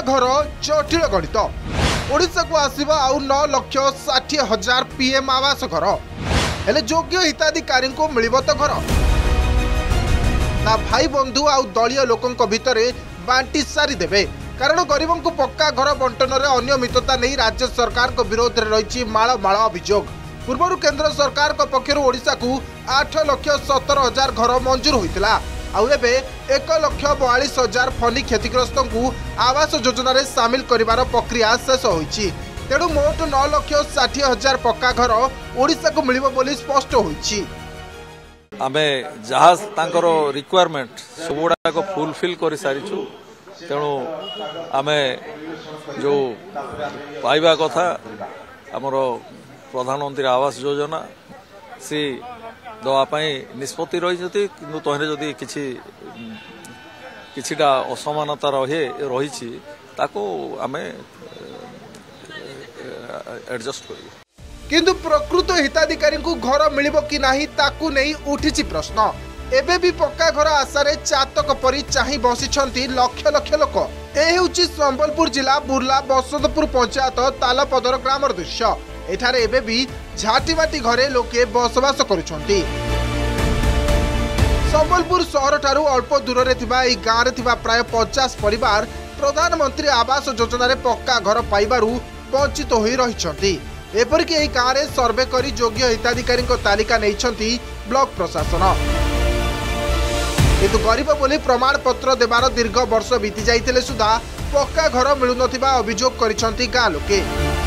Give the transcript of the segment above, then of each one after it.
घर जटिल गणित ओडिशा को आसीबा आउ 9,60,000 पीएम आवास घर हेले योग्य हिताधिकारी को मिलिबो तो घर ना भाई बंधु आउ दलीय लोकंक भितरे बांटी सारी देबे कारण गरीबों को पक्का घर बंटन में अनियमितता नहीं राज्य सरकार को विरोध में रही माल माल अभियोग पूर्व केंद्र सरकार पक्षर ओडिशा को 8,17,000 घर मंजूर होता आबे 1,42,000 फनी क्षतिग्रस्त को आवास योजना रे सामिल करिवार प्रक्रिया शेष होईछि तेणु मोट 9,60,000 पक्का घर ओडिशा को मिलिबो बोली स्पष्ट होईछि। आमे जहाज तांकर रिक्वायरमेंट सबुडा को फुलफिल कर सारिछु तेणु आमे जो पाइबा कथा हमर प्रधानमंत्री आवास योजना सी दवापाई निष्पत्ति रही कि तहरे जदि किछिटा असमानता रही ताको आमे एडजस्ट करियो किंतु प्रकृत हिताधिकारी को घर मिलिबो कि नाही ताकू नहीं उठिछि प्रश्न एबे भी पक्का घर आशारे चातक परी चाहि बसिछंती लक्ष लक्ष लोक ए हेउछि संबलपुर जिला बुर्ला बसंतपुर पंचायत तालपदर ग्रामर दृश्य एठारे एबे भी झाटीमाटी घरे लोके बसवास करुछंती संबलपुर शहर ठारू अल्प दूर रे थिबा ई गां रे थिबा प्राय 50 परिवार प्रधानमंत्री आवास योजना रे पक्का घर पाइबारु वंचित होई रहिछंती एपरिक एही गां रे सर्वे करी योग्य हिताधिकारी तालिका नैछंती ब्लॉक प्रशासन किंतु गरीब बोली प्रमाण पत्र देवार दीर्घ वर्ष बीती जाइतिले सुधा पक्का घर मिलु नथिबा अभियोग करिसंती गां लोके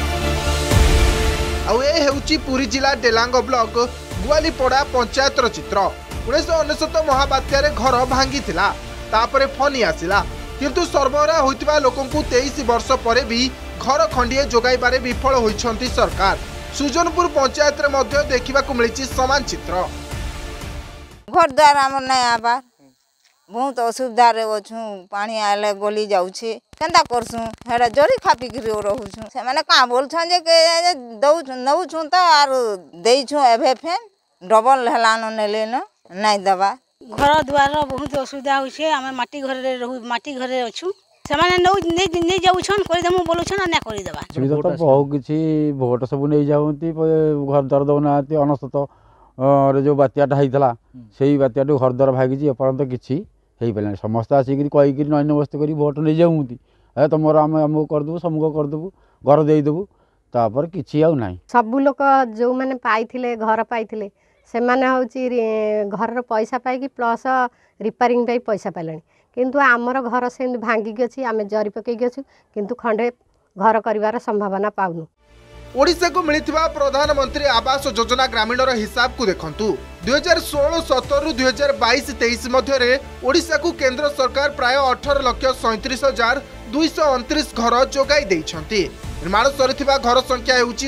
आउ ए हेउची पुरी जिला डेलांग ब्लॉक गुआलीपड़ा पंचायतर चित्र 1999 महाबात्यारे घर भांगी थिला तापरे फनी आसिला किंतु सर्वरा होइतिबा लोकंकु 23 वर्ष परे भी घर खंडिए जोगाइबारे विफल होइछंती सरकार सुजनपुर पंचायत रे मध्य देखिबाकु मिलिछि समान चित्र घर द्वार हमर नै आबा बहुत असुविधा रे अछु पानी आले गली जाउछि केंदा करसु हेडा जरी खापी गिरी रहउछु से माने का बोलछन जे के दउ नउ छु त आर देइ छु एभे फेन डबल हेलानो नेले न नै दबा घर द्वार बहुत असुविधा होइछे हम माटी घर रे रहू माटी घर रे अछु से माने नउ नै जाउछन करि देमु बोलुछन ना करि देबा सुविधा तो बहुत किछि भोट सब नै जाउंती घर द्वार दउनाती अनसत रे जो बात्याटा हैतला सेही बात्याटो घर द्वार भागिछि अपरंत किछि हेई पले समस्त आसिक कहि कि नैन बस्त करी भोट नै जाउंती ए तमर हम कर देबु समूह कर देबु घर देई देबु तापर किछि आउ नाही सब लोक जो माने पाइथिले घर पाइथिले से माने होची घर रो पैसा पाई कि प्लस रिपेयरिंग पाई पैसा पाइलानी किंतु आमर घर से भांगी गछि आमे जरी पकई गछु किंतु खंडे घर करिवार संभावना पाउनु ओडिशा को मिलिथिबा प्रधानमंत्री आवास योजना ग्रामीण हिसाब को देखंतु 2016-17 रु 2022-23 मध्य रे ओडिशा को केंद्र सरकार प्राय 18,37,229 घर जोगाई देइछंती निर्माण सरिथिबा घर संख्या हेउची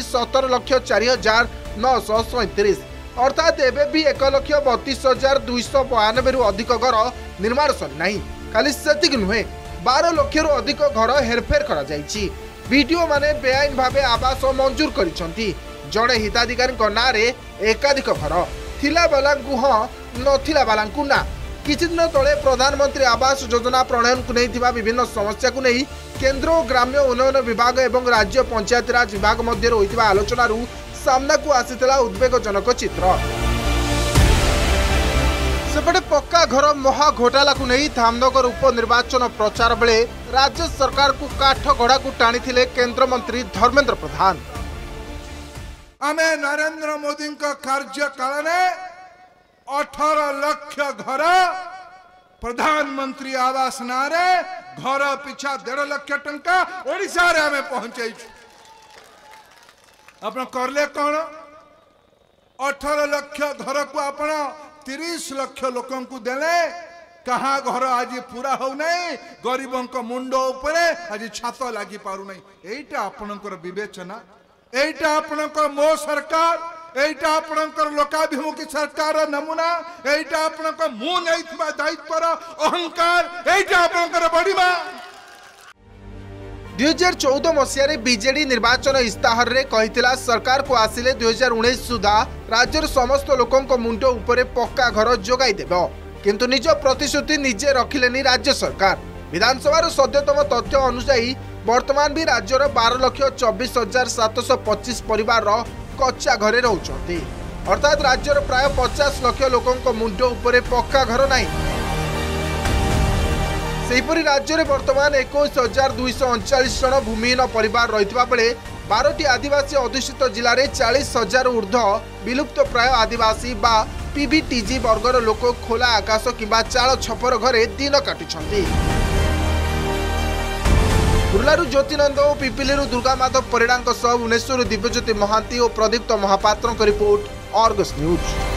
17,04,937 अर्थात एबे भी 1,32,292 रु अधिक घर निर्माण सरी नाही खाली सेतिक नुहे 12 लाख रु अधिक घर हेरफेर करा जाईची वीडियो माने बेआईन भावे आवास मंजूर करिसंती जड़े हिताधिकारी ना रे एकाधिक घर थिला बालांकु हां नथिला बालांकु ना किछि दिन तळे प्रधानमंत्री आवास योजना प्रणयन को नहीं विभिन्न समस्या को नहीं केंद्र और ग्राम्य उन्नयन विभाग एवं राज्य पंचायत राज विभाग मध्य होइतिबा आलोचना रु सामना को आसीतला उद्वेगजनक चित्र सेपटे पक्का घर महा घोटाला को नहीं धामनगर उपनिर्वाचन प्रचार बेले राज्य सरकार को काठ गड़ा को टाणी केंद्र मंत्री धर्मेंद्र प्रधान आमे नरेंद्र मोदी कार्यकाल में 18 लाख घर प्रधानमंत्री आवास नारे घर पिछा 1.5 लाख टंका ओडिशा रे आमे पहुंचाई अपन करले कौन 18 लाख घर को अपन 30 लाख लोकन को देले कहाँ घर आज पूरा हो नहीं गरीबों को मुंड उपरे आज छात लगी पारु नहीं एटा आपनकर विवेचना एटा आपनकर मो सरकार एटा आपनकर लोकाभिमुखी सरकार नमूना एटा आपनकर मु नैथिबा दायित्वर अहंकार एटा आपनकर बड़ीमा 2014 मसीह बीजेडी निर्वाचन इस्ताहार रे कहितला सरकार को आसिले 2019 सुधा राज्यर समस्त लोकंक मुंड उपरे पक्का घर जोगाई देबो किंतु निज प्रतिश्रुति निजे रखिलेनी राज्य सरकार विधानसभा सद्यतम तथ्य अनुसायी वर्तमान भी राज्यर 12,24,725 परिवार कच्चा घरे रहउछंती। अर्थात राज्यर प्राय 50 लाख लोकंक मुंड उपरे पक्का घर नहीं। सेहीपरि राज्य में वर्तमान 21,239 जन भूमिहीन परिवार रहितबा बेले 12टी आदिवासी अधुषित जिले में 40,000 ऊर्ध्व विलुप्त प्राय आदिवासी बा पीबीटीजी वर्गर लोक खोला आकाश किंबा चाल छपर घरे दिन काटुछंती। कुर्लारू ज्योतिनंद और पिपिली दुर्गा माधव परिड़ा भुवनेश्वर दिव्यज्योति महांती और प्रदीप्त महापात्र रिपोर्ट आर्गस न्यूज।